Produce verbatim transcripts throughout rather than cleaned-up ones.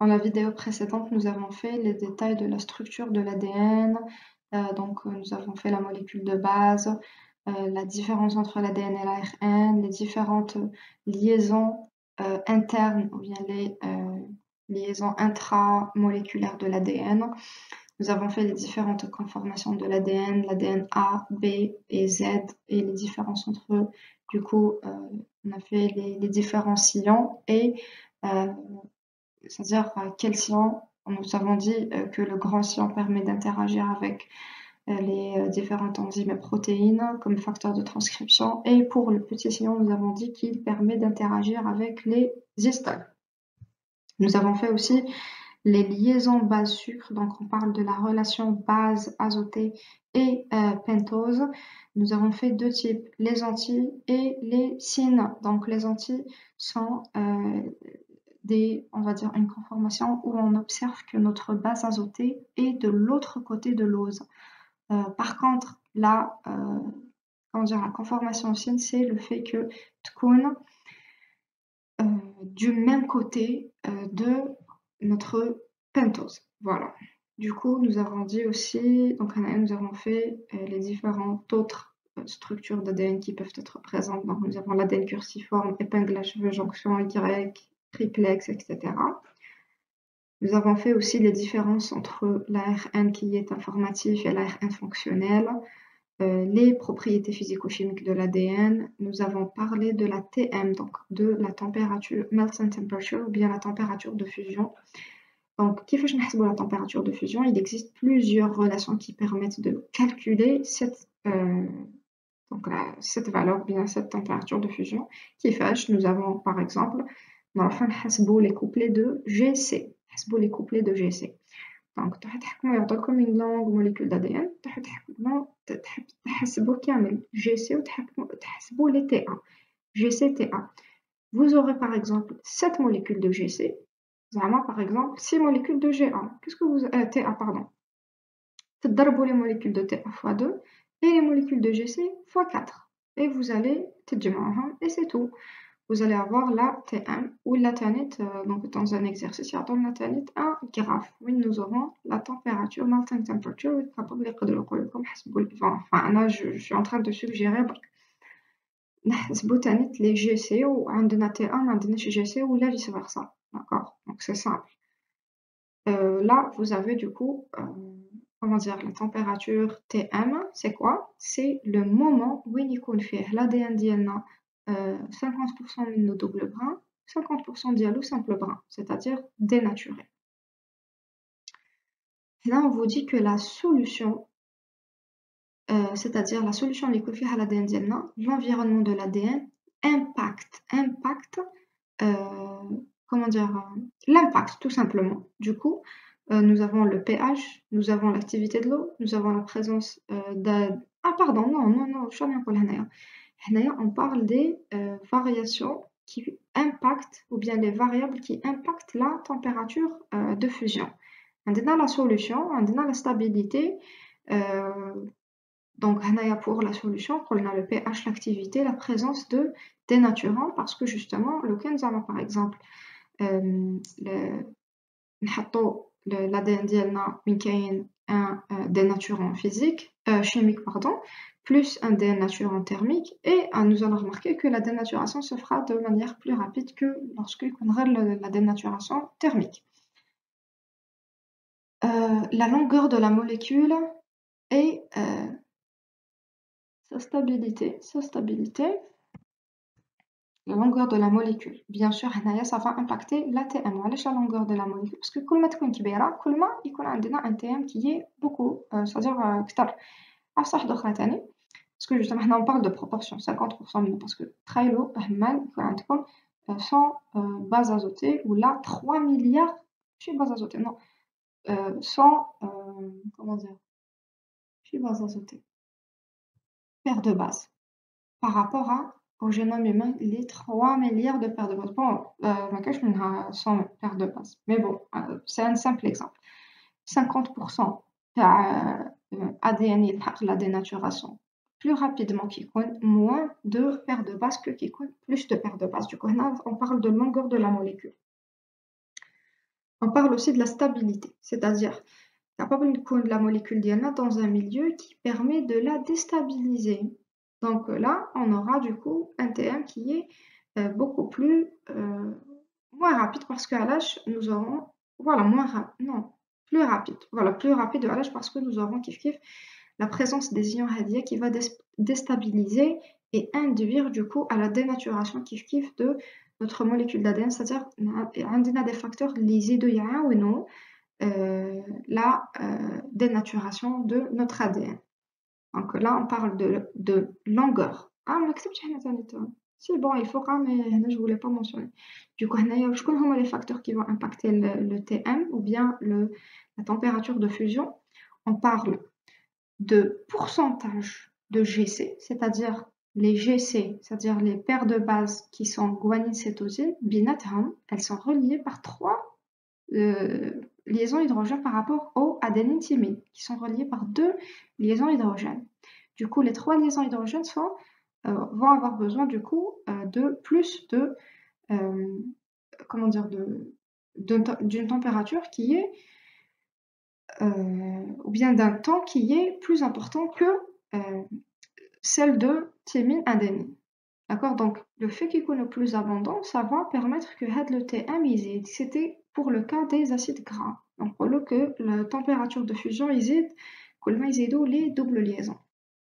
Dans la vidéo précédente, nous avons fait les détails de la structure de l'A D N. Euh, donc, euh, nous avons fait la molécule de base, euh, la différence entre l'A D N et l'A R N, les différentes liaisons euh, internes ou bien les euh, liaisons intramoléculaires de l'A D N. Nous avons fait les différentes conformations de l'A D N, l'A D N A, B et Z et les différences entre eux. Du coup, euh, on a fait les, les différents sillons et euh, c'est-à-dire euh, quel sillon, nous avons dit euh, que le grand sillon permet d'interagir avec euh, les euh, différentes enzymes et protéines comme facteurs de transcription. Et pour le petit sillon, nous avons dit qu'il permet d'interagir avec les histones. Nous avons fait aussi les liaisons base-sucre, donc on parle de la relation base azotée et euh, pentose. Nous avons fait deux types, les anti et les syn. Donc les anti sont euh, des, on va dire, une conformation où on observe que notre base azotée est de l'autre côté de l'ose. Euh, par contre, là, euh, comment dire, la conformation syn, c'est le fait que tkun euh, du même côté euh, de notre pentose. Voilà. Du coup, nous avons dit aussi, donc nous avons fait euh, les différentes autres euh, structures d'A D N qui peuvent être présentes. Donc nous avons l'A D N curciforme, épingle à cheveux, jonction Y, triplex, et cetera. Nous avons fait aussi les différences entre l'A R N qui est informatif et l'A R N fonctionnel, euh, les propriétés physico-chimiques de l'A D N. Nous avons parlé de la T M, donc de la température, melting temperature, ou bien la température de fusion. Donc, كيفاش نحسبوا la température de fusion? Il existe plusieurs relations qui permettent de calculer cette, euh, donc la, cette valeur, bien cette température de fusion. كيفاش? Nous avons par exemple, نروحو نحسبوا les couplets de G C. نحسبوا les couplets de G C. Donc, تحكموا يعطوكم une longue molécule d'A D N, تحكموا تحسبوا كامل G C وتحكموا تحسبوا les T A. G C T A. Vous aurez par exemple sept molécules de G C. Par exemple, six molécules de G A. Qu'est-ce que vous euh, T A, pardon. تضربوا les molécules de T A fois deux et les molécules de G C fois quatre. Et vous allez تجمعوهم et c'est tout. Vous allez avoir la T M ou la tanit, euh, donc dans un exercice, il y a dans la tanit un graphe où nous aurons la température, melting temperature, enfin là je, je suis en train de suggérer نحسبوا tanit les G C ou عندنا T un, عندنا G C ou la vice versa. D'accord? Donc c'est simple. Euh, là, vous avez du coup, euh, comment dire, la température T M, c'est quoi? C'est le moment où il يكون فيه l'A D N ديالنا euh, cinquante pour cent منه double brin, cinquante pour cent ديالو simple brin, c'est-à-dire dénaturé. Là, on vous dit que la solution, euh, c'est-à-dire la solution اللي يكون فيها l'A D N ديالنا, l'environnement de l'A D N impact, impact, euh, comment dire, euh, l'impact tout simplement. Du coup, euh, nous avons le pH, nous avons l'activité de l'eau, nous avons la présence euh, d'un... Ah pardon, non, non, non, je suis on parle des euh, variations qui impactent, ou bien les variables qui impactent la température euh, de fusion. On a la solution, on a la stabilité, euh, donc pour la solution, on a le pH, l'activité, la présence de dénaturants, parce que justement, le كنزعمو par exemple, euh, le, l'A D N ديالنا وين كاين un euh, dénaturant physique, euh, chimique pardon, plus un dénaturant thermique, et euh, nous allons remarquer que la dénaturation se fera de manière plus rapide que lorsque on aura la dénaturation thermique. Euh, la longueur de la molécule et euh, sa stabilité, sa stabilité, la longueur de la molécule. Bien sûr, ça va impacter la T M. La longueur de la molécule, parce que كل ما تكون كبيرة, كل ما يكون عندنا un T M qui est beaucoup, euh, c'est-à-dire كتر. أصح أخرى تاني. Parce que justement, on parle de proportion, cinquante pour cent minimum, parce que Trailo, Ahmal, cent euh, bases azotées, ou là, trois milliards, je suis base azotée, non, euh, cent, euh, comment dire, je suis base azotée, paires de bases, par rapport à, au génome humain, les trois milliards de paires de bases. Bon, euh, je n'ai cent paires de bases, mais bon, euh, c'est un simple exemple. cinquante pour cent A D N, la dénaturation, plus rapidement qu'il compte, moins de paires de bases que qui compte plus de paires de bases. Du coup, on parle de longueur de la molécule. On parle aussi de la stabilité, c'est-à-dire capable de la molécule d'I A dans un milieu qui permet de la déstabiliser. Donc là, on aura du coup un T M qui est euh, beaucoup plus euh, moins rapide parce qu'à l'âge, nous aurons, voilà, moins rapide, non, plus rapide, voilà, plus rapide à l'âge parce que nous aurons kif kif la présence des ions radiés qui va déstabiliser et induire du coup à la dénaturation kif kif de notre molécule d'A D N, c'est-à-dire on a des facteurs les idoyens ou non euh, la euh, dénaturation de notre A D N. Donc là, on parle de, de longueur. Ah, on accepte c'est bon, il faut quand même, je ne voulais pas mentionner. Du coup, je connais les facteurs qui vont impacter le, le T M ou bien le, la température de fusion. On parle de pourcentage de G C, c'est-à-dire les G C, c'est-à-dire les paires de bases qui sont guanine, cétosine, binathan, elles sont reliées par trois euh, liaisons hydrogènes par rapport au adénine thymine, qui sont reliées par deux liaisons hydrogènes. Du coup, les trois liaisons hydrogènes sont, euh, vont avoir besoin du coup euh, de plus de euh, comment dire de d'une température qui est euh, ou bien d'un temps qui est plus important que euh, celle de thymine adénine. D'accord? Donc, le fait qu'il soit plus abondant, ça va permettre que le T M existe. C'était pour le cas des acides gras. Donc, pour le que la température de fusion existe, que les doubles liaisons.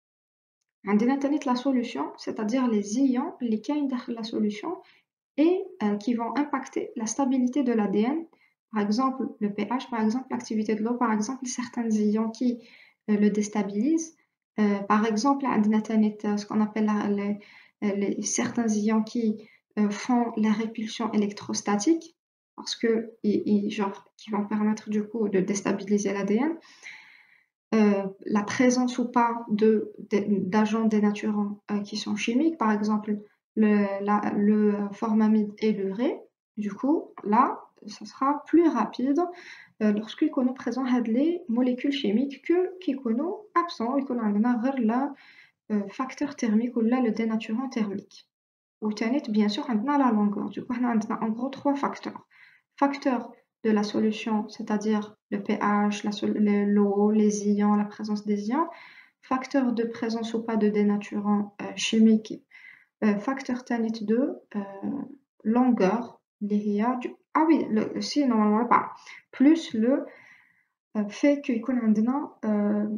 On a la solution, c'est-à-dire les ions, les qui dans la solution et euh, qui vont impacter la stabilité de l'A D N. Par exemple, le pH, par exemple, l'activité de l'eau, par exemple, certains ions qui euh, le déstabilisent. Euh, par exemple, on a ce qu'on appelle la, les, les, certains ions qui euh, font la répulsion électrostatique, parce que, et, et, genre, qui vont permettre du coup de déstabiliser l'A D N. Euh, la présence ou pas de, de, d'agents dénaturants euh, qui sont chimiques, par exemple le, la, le formamide et l'urée. Du coup, là, ça sera plus rapide euh, lorsqu'il connaît présent les molécules chimiques que qui connaît absent, il connaît le euh, facteur thermique ou là le dénaturant thermique. Ou bien sûr, on a la longueur. Du coup, on a en gros trois facteurs. Facteur de la solution, c'est-à-dire le pH, l'eau, les ions, la présence des ions. Facteur de présence ou pas de dénaturant euh, chimique. Euh, facteur tanit de euh, longueur. Du... Ah oui, le, si, normalement pas. Plus le euh, fait qu'il y ait euh,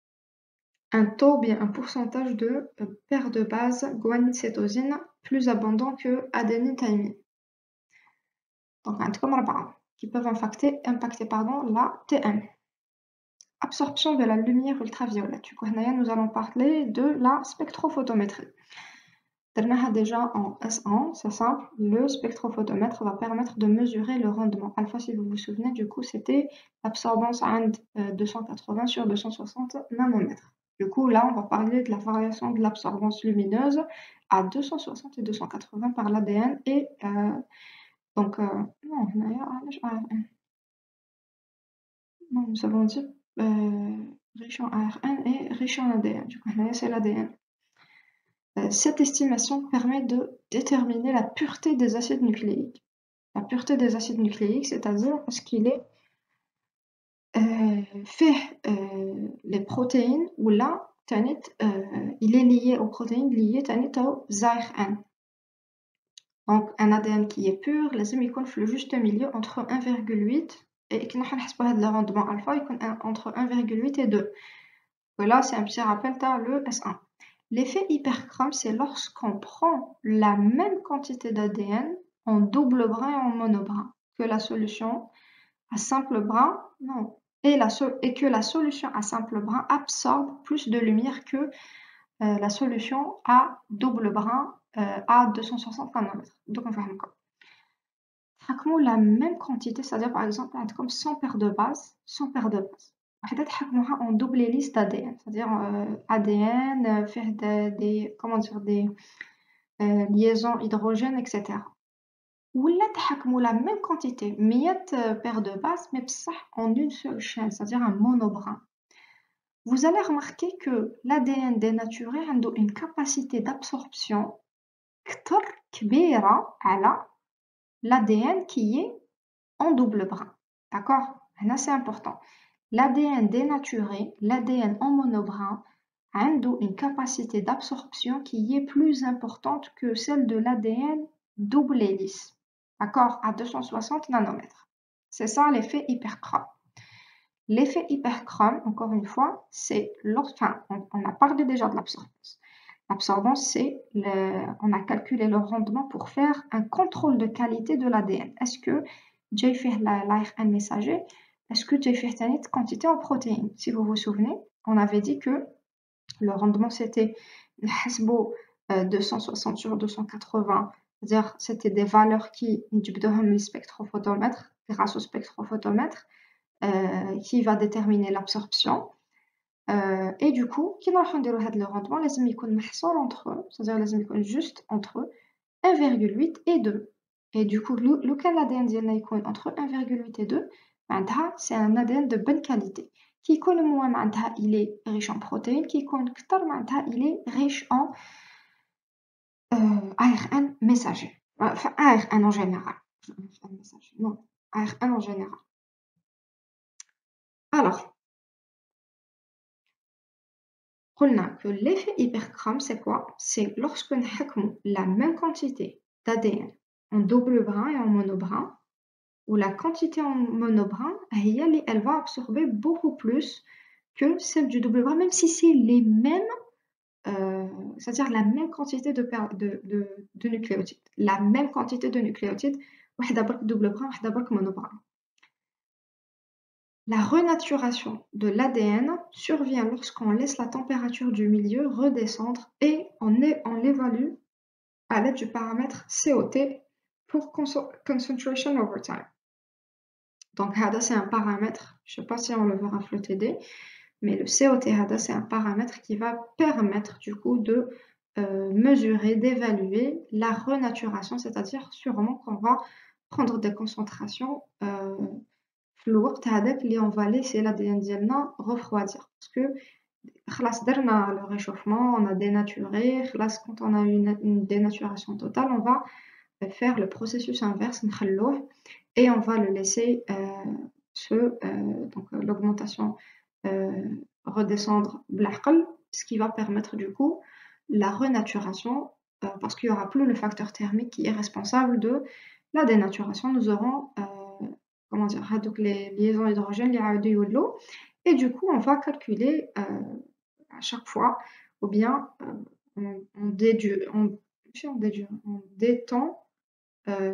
un taux, bien un pourcentage de euh, paires de bases guanine-cétosine plus abondant que adénine thymine. Donc, un comme arba'a qui peuvent impacter, impacter pardon, la T M. Absorption de la lumière ultraviolette. Du coup, nous allons parler de la spectrophotométrie. Déjà en S un, c'est simple, le spectrophotomètre va permettre de mesurer le rendement alpha. Si vous vous souvenez, du coup, c'était l'absorbance à deux cent quatre-vingts sur deux cent soixante nanomètres. Du coup, là, on va parler de la variation de l'absorbance lumineuse à deux cent soixante et deux cent quatre-vingts par l'A D N et euh, donc, euh, non, non, nous avons dit euh, riche en A R N et riche en A D N. Du coup, c'est l'A D N. Euh, cette estimation permet de déterminer la pureté des acides nucléiques. La pureté des acides nucléiques, c'est-à-dire ce qu'il est euh, fait euh, les protéines ou là, euh, il est lié aux protéines liées au Z A R N. Donc, un A D N qui est pur, les amis, il le juste milieu entre un virgule huit et qui n'a pas le rendement alpha, il entre un virgule huit et deux. Et là, c'est un petit rappel, tu as le S un. L'effet hyperchrome, c'est lorsqu'on prend la même quantité d'A D N en double brin et en monobrin, que la solution à simple brin, non, et, la et que la solution à simple brin absorbe plus de lumière que euh, la solution à double brin euh, à deux cent soixante nanomètres. Donc, on va faire encore. Traquons la même quantité, c'est-à-dire par exemple, comme cent paires de bases, cent paires de bases. En double hélice d'A D N, c'est-à-dire euh, A D N, euh, faire des, des, comment dire, des euh, liaisons hydrogènes, et cetera. Ou là, la même quantité, mille paires de bases, mais en une seule chaîne, c'est-à-dire un monobrin. Vous allez remarquer que l'A D N dénaturé a une capacité d'absorption كبيرة على l'A D N qui est en double brin. D'accord? Là, c'est important. L'A D N dénaturé, l'A D N en monobrin, a une capacité d'absorption qui est plus importante que celle de l'A D N double hélice. D'accord? À deux cent soixante nanomètres. C'est ça l'effet hyperchrome. L'effet hyperchrome, encore une fois, c'est enfin, on, on a parlé déjà de l'absorbance. L'absorbance, c'est, on a calculé le rendement pour faire un contrôle de qualité de l'A D N. Est-ce que j'ai fait l'A R N messager? Est-ce que j'ai fait une quantité en protéines? Si vous vous souvenez, on avait dit que le rendement, c'était deux cent soixante sur deux cent quatre-vingts, c'est-à-dire c'était des valeurs qui le spectrophotomètre, grâce au spectrophotomètre, euh, qui va déterminer l'absorption. Euh, et du coup, qui va faire le rendement, les amis entre eux, c'est-à-dire les amis juste entre un virgule huit et deux. Et du coup, lequel A D N ديالنا entre un virgule huit et deux, c'est un A D N de bonne qualité. Qui connaît moins, il est riche en protéines, qui connaît il est riche en euh, A R N messager. Enfin, A R N en général. Non, A R N en général. Alors, on a que l'effet hyperchrome, c'est quoi? C'est lorsque nous avons la même quantité d'A D N en double brin et en monobrin, où la quantité en monobrin, elle va absorber beaucoup plus que celle du double brin, même si c'est les mêmes, euh, c'est-à-dire la même quantité de, de, de, de nucléotides. La même quantité de nucléotides, double brin, monobrin. La renaturation de l'A D N survient lorsqu'on laisse la température du milieu redescendre et on, on l'évalue à l'aide du paramètre C O T pour concentration over time. Donc, c'est un paramètre, je ne sais pas si on le verra flotter D, mais le C O T, c'est un paramètre qui va permettre du coup de euh, mesurer, d'évaluer la renaturation, c'est-à-dire sûrement qu'on va prendre des concentrations euh, lourdes, et on va laisser l'A D N ديالنا refroidir. Parce que le réchauffement, on a dénaturé, quand on a une, une dénaturation totale, on va faire le processus inverse, et on va le laisser euh, se, euh, donc l'augmentation euh, redescendre l'aql, ce qui va permettre du coup la renaturation, euh, parce qu'il n'y aura plus le facteur thermique qui est responsable de la dénaturation. Nous aurons euh, comment dire, donc les liaisons hydrogènes, les de l'eau, et du coup on va calculer euh, à chaque fois, ou bien euh, on, on, déduit, on, on, déduit, on détend euh,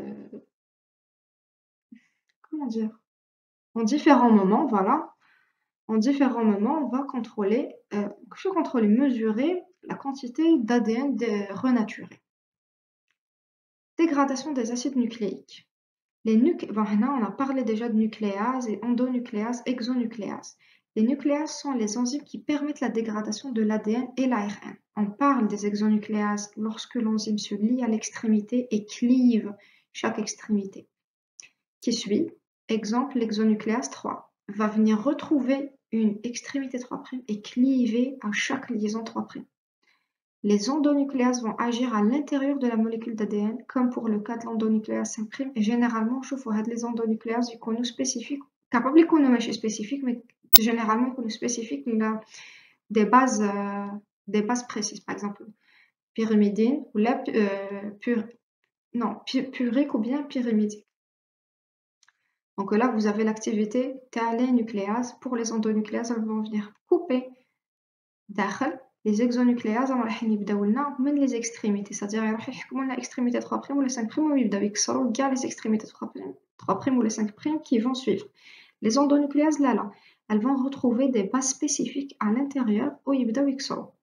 comment dire, en différents moments, voilà, en différents moments, on va contrôler, euh, contrôler, mesurer la quantité d'A D N renaturé. Dégradation des acides nucléiques. Les nuc bon, là, on a parlé déjà de nucléase et endonucléase, exonucléase. Les nucléases sont les enzymes qui permettent la dégradation de l'A D N et l'A R N. On parle des exonucléases lorsque l'enzyme se lie à l'extrémité et clive chaque extrémité. Qui suit, exemple, l'exonucléase trois va venir retrouver une extrémité trois' et cliver à chaque liaison trois'. Les endonucléases vont agir à l'intérieur de la molécule d'A D N, comme pour le cas de l'endonucléase cinq', et généralement, je vois les endonucléases qui sont spécifiques, capables de connaître spécifiques, mais généralement, ils sont spécifiques des bases, euh, des bases précises, par exemple, pyrimidine, ou la, euh, pur, non, purique ou bien pyrimidine. Donc là, vous avez l'activité les nucléases. Pour les endonucléases, elles vont venir couper les exonucléases من les extrémités. C'est-à-dire qu'ils l'extrémité trois' ou les cinq' ou ils les extrémités trois' ou les cinq' qui vont suivre. Les endonucléases, là, là, elles vont retrouver des bases spécifiques à l'intérieur où ils